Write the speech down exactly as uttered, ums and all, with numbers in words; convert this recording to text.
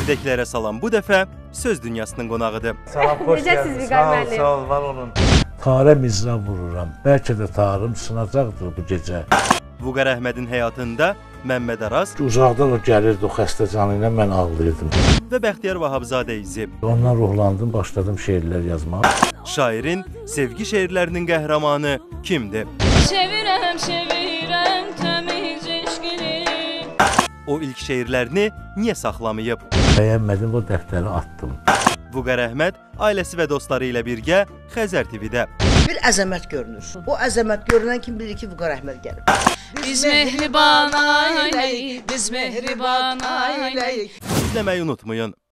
Efirdəkilərə salam bu dəfə söz dünyasının qonağıdır. Salam, xoş gəldiniz. Sağ ol, sağ ol, var olun. Tarə mizra vururam. Bəlkə də tarım sınacaqdır bu gecə. Vüqar Əhmədin həyatında Məmməd Araz Uzaqdan o gəlirdi, o xəstə canı ilə mən ağlayırdım. və Bəxtiyar Vahabzadə izi. Ondan ruhlandım, başladım şeirlər yazmağa. Şairin sevgi şeirlərinin qəhrəmanı kimdir? Çevirəm, çevirəm təmiz eşqini. O ilk şeirlərini niyə saxlamayıb? Bəyənmədim, o dəftəri atdım. Vüqar Əhməd ailəsi və dostları ilə birgə Xəzər T V-də. Bir əzəmət görünür. O əzəmət görünən kim bilir ki, Vüqar Əhməd gəlib. Biz mehriban ailəyik, biz mehriban ailəyik. İzləməyi unutmayın.